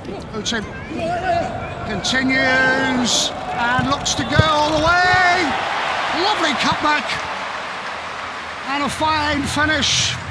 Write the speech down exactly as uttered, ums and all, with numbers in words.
Utim continues and looks to go all the way. Lovely cutback and a fine finish.